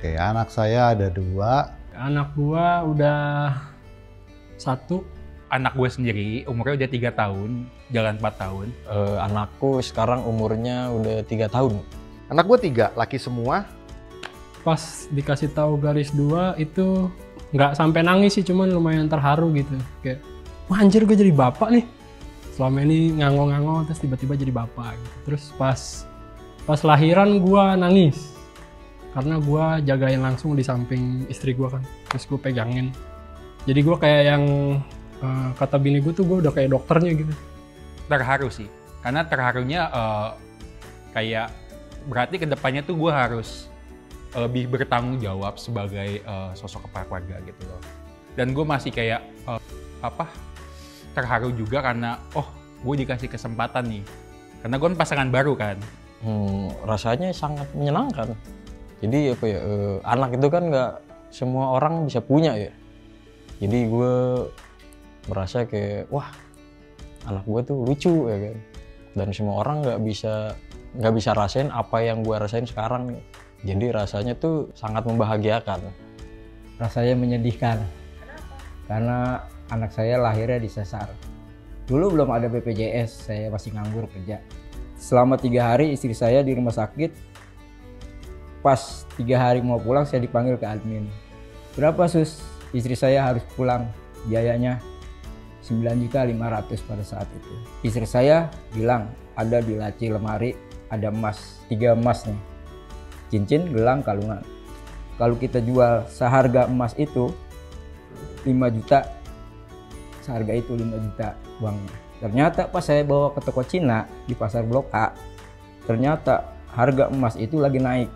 Oke, anak saya ada 2. Anak gua udah 1. Anak gue sendiri umurnya udah 3 tahun, jalan 4 tahun. Anakku sekarang umurnya udah 3 tahun. Anak gue 3, laki semua. Pas dikasih tahu garis 2 itu nggak sampai nangis sih, cuman lumayan terharu gitu. Kayak, wah anjir gue jadi bapak nih. Selama ini ngangong-ngangong terus tiba-tiba jadi bapak gitu. Terus pas lahiran gua nangis. Karena gua jagain langsung di samping istri gua kan. Terus gua pegangin. Jadi gua kayak yang kata bini gue tuh gue udah kayak dokternya gitu. Terharu sih, karena terharunya kayak berarti kedepannya tuh gue harus lebih bertanggung jawab sebagai sosok kepala keluarga gitu loh. Dan gue masih kayak terharu juga karena gue dikasih kesempatan nih, karena gue kan pasangan baru kan. Rasanya sangat menyenangkan. Jadi apa ya, anak itu kan nggak semua orang bisa punya ya. Jadi gue merasa kayak wah anak gue tuh lucu ya kan, dan semua orang nggak bisa rasain apa yang gue rasain sekarang nih. Jadi rasanya tuh sangat membahagiakan. Rasanya menyedihkan. Kenapa? Karena anak saya lahirnya disesar. Dulu belum ada BPJS, saya masih nganggur kerja. Selama 3 hari istri saya di rumah sakit. Pas 3 hari mau pulang saya dipanggil ke admin. Berapa sus? Istri saya harus pulang, biayanya 9.500.000 pada saat itu. Istri saya bilang ada di laci lemari ada emas, 3 emas nih. Cincin, gelang, kalungan. Kalau kita jual seharga emas itu 5 juta, seharga itu 5 juta uangnya. Ternyata pas saya bawa ke toko Cina di pasar Blok A, ternyata harga emas itu lagi naik.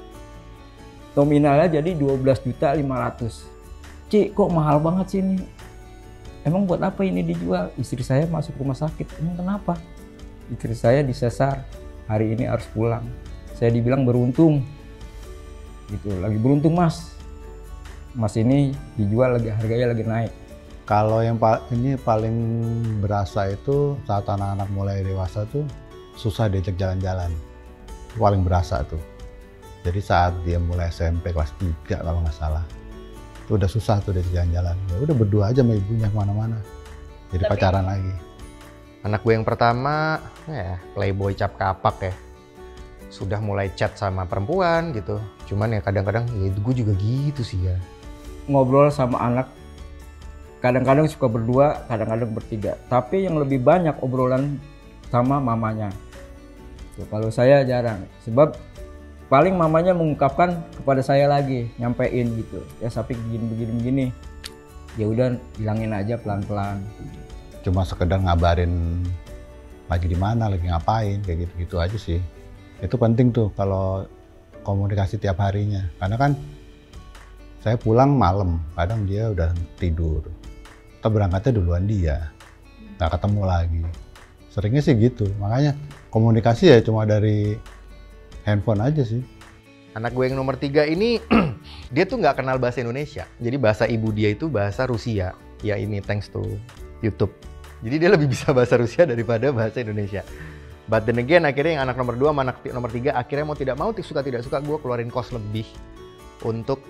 Nominalnya jadi 12.500.000. Cik, kok mahal banget sih ini? Emang buat apa ini dijual? Istri saya masuk rumah sakit. Emang kenapa? Istri saya disesar. Hari ini harus pulang. Saya dibilang beruntung. Gitu, lagi beruntung mas. Mas ini dijual lagi, harganya lagi naik. Kalau yang ini paling berasa itu saat anak-anak mulai dewasa tuh susah diajak jalan-jalan. Paling berasa tuh. Jadi saat dia mulai SMP kelas 3 kalau nggak salah. Itu udah susah tuh dia jalan-jalan. Ya udah berdua aja sama ibunya kemana-mana. Jadi pacaran lagi. Anak gue yang pertama, playboy cap kapak ya. Sudah mulai chat sama perempuan gitu. Cuman ya kadang-kadang ya gue juga gitu sih ya. Ngobrol sama anak, kadang-kadang suka berdua, kadang-kadang bertiga. Tapi yang lebih banyak obrolan sama mamanya. Tuh, kalau saya jarang. Sebab paling mamanya mengungkapkan kepada saya lagi, nyampein gitu. Ya sampai begini. Ya udah hilangin aja pelan-pelan. Cuma sekedar ngabarin lagi di mana, lagi ngapain, kayak gitu-gitu aja sih. Itu penting tuh kalau komunikasi tiap harinya. Karena kan saya pulang malam, kadang dia udah tidur. Kita berangkatnya duluan dia, nggak ketemu lagi. Seringnya sih gitu, makanya komunikasi ya cuma dari handphone aja sih. Anak gue yang nomor 3 ini dia tuh nggak kenal bahasa Indonesia. Jadi bahasa ibu dia itu bahasa Rusia. Ya ini thanks to YouTube. Jadi dia lebih bisa bahasa Rusia daripada bahasa Indonesia. But then again akhirnya yang anak nomor 2 sama anak nomor 3 akhirnya mau tidak mau, suka tidak suka gue keluarin cost lebih untuk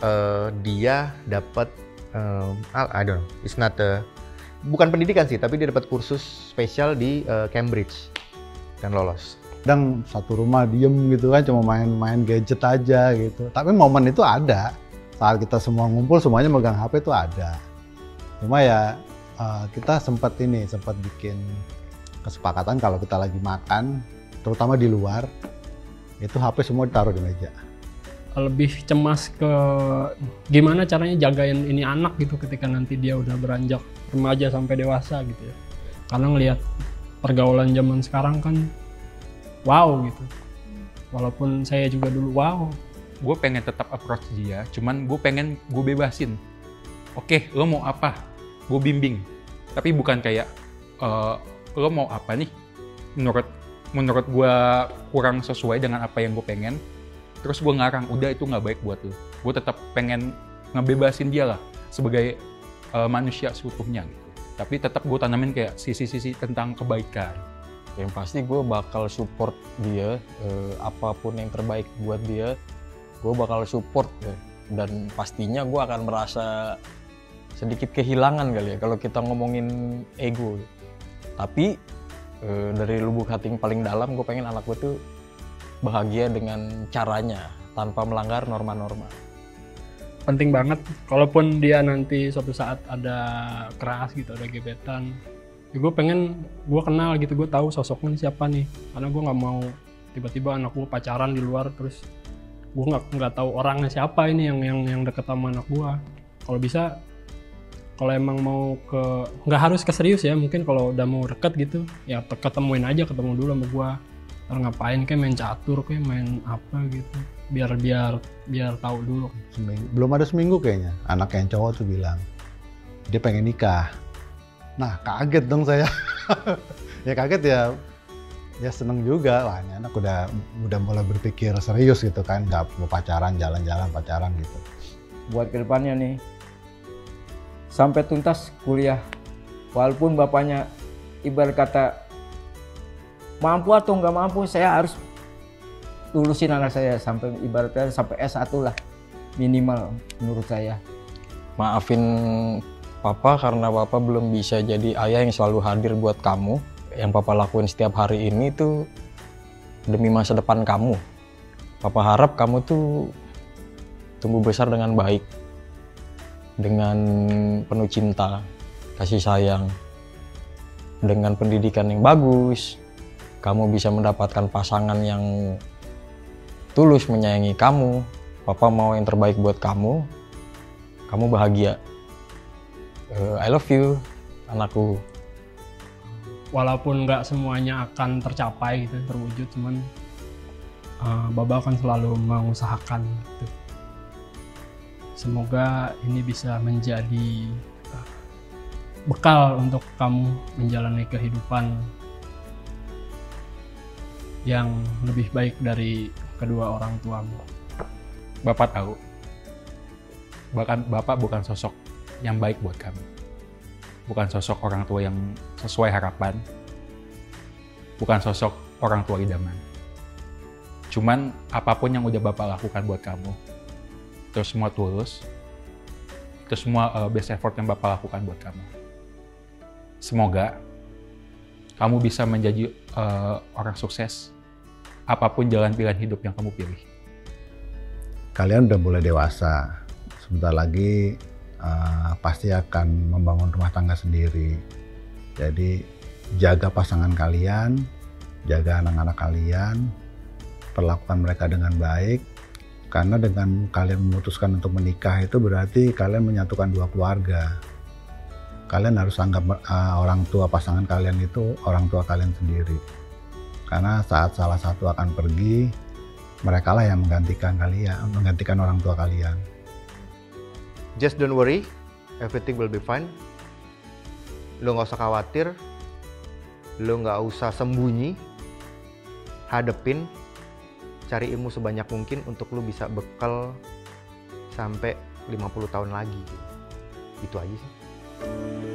dia dapat I don't know, it's not bukan pendidikan sih, tapi dia dapat kursus spesial di Cambridge dan lolos. Kadang satu rumah diem gitu kan, cuma main gadget aja gitu. Tapi momen itu ada. Saat kita semua ngumpul, semuanya megang HP itu ada. Cuma ya kita sempat bikin kesepakatan kalau kita lagi makan, terutama di luar, itu HP semua ditaruh di meja. Lebih cemas ke gimana caranya jagain ini anak gitu ketika nanti dia udah beranjak remaja sampai dewasa gitu ya. Karena ngelihat pergaulan zaman sekarang kan wow gitu. Walaupun saya juga dulu wow. Gue pengen tetap approach dia, cuman gue pengen gue bebasin. Oke, lo mau apa? Gue bimbing. Tapi bukan kayak lo mau apa nih? Menurut gue kurang sesuai dengan apa yang gue pengen. Terus gue ngarang, udah itu nggak baik buat lo. Gue tetap pengen ngebebasin dia lah sebagai manusia seutuhnya gitu. Tapi tetap gue tanamin kayak sisi-sisi tentang kebaikan. Yang pasti gue bakal support dia, apapun yang terbaik buat dia. gue bakal support ya. Dan pastinya gue akan merasa sedikit kehilangan kali ya kalau kita ngomongin ego. Tapi dari lubuk hati yang paling dalam gue pengen anak gue tuh bahagia dengan caranya tanpa melanggar norma-norma. Penting banget, kalaupun dia nanti suatu saat ada keras gitu, ada gebetan, ya gue pengen, gue kenal gitu, gue tahu sosoknya siapa nih. Karena gue nggak mau tiba-tiba anak gue pacaran di luar, terus gue nggak tahu orangnya siapa ini yang deket sama anak gue. Kalau bisa, kalau emang mau nggak harus ke serius ya, mungkin kalau udah mau deket gitu, ya ketemu dulu sama gue. Ntar ngapain, kayak main catur, kayak main apa gitu. Biar tahu dulu. Belum ada seminggu kayaknya anak yang cowok tuh bilang dia pengen nikah. Nah kaget dong saya. Ya kaget ya seneng juga. Wah ini anak udah mulai berpikir serius gitu kan, nggak mau pacaran, jalan-jalan pacaran gitu. Buat kedepannya nih, sampai tuntas kuliah, walaupun bapaknya ibarat kata mampu atau nggak mampu, saya harus lulusin anak saya sampai ibaratnya sampai S1 lah minimal menurut saya. Maafin papa karena papa belum bisa jadi ayah yang selalu hadir buat kamu. Yang papa lakuin setiap hari ini tuh demi masa depan kamu. Papa harap kamu tuh tumbuh besar dengan baik, dengan penuh cinta, kasih sayang, dengan pendidikan yang bagus. Kamu bisa mendapatkan pasangan yang tulus menyayangi kamu. Papa mau yang terbaik buat kamu. Kamu bahagia. I love you, anakku. Walaupun nggak semuanya akan tercapai gitu, terwujud, cuman Baba akan selalu mengusahakan gitu. Semoga ini bisa menjadi bekal untuk kamu menjalani kehidupan yang lebih baik dari kedua orang tuamu. Bapak tahu, bahkan Bapak bukan sosok yang baik buat kami. Bukan sosok orang tua yang sesuai harapan. Bukan sosok orang tua idaman. Cuman apapun yang udah Bapak lakukan buat kamu, itu semua tulus, itu semua best effort yang Bapak lakukan buat kamu. Semoga kamu bisa menjadi orang sukses apapun jalan pilihan hidup yang kamu pilih. Kalian udah mulai dewasa, sebentar lagi pasti akan membangun rumah tangga sendiri. Jadi jaga pasangan kalian, jaga anak-anak kalian, perlakukan mereka dengan baik. Karena dengan kalian memutuskan untuk menikah itu berarti kalian menyatukan dua keluarga. Kalian harus anggap orang tua pasangan kalian itu orang tua kalian sendiri. Karena saat salah satu akan pergi, mereka lah yang menggantikan kalian, menggantikan orang tua kalian. Just don't worry, everything will be fine. Lo nggak usah khawatir, lo nggak usah sembunyi, hadepin, cari ilmu sebanyak mungkin untuk lo bisa bekal sampai 50 tahun lagi. Gitu aja sih.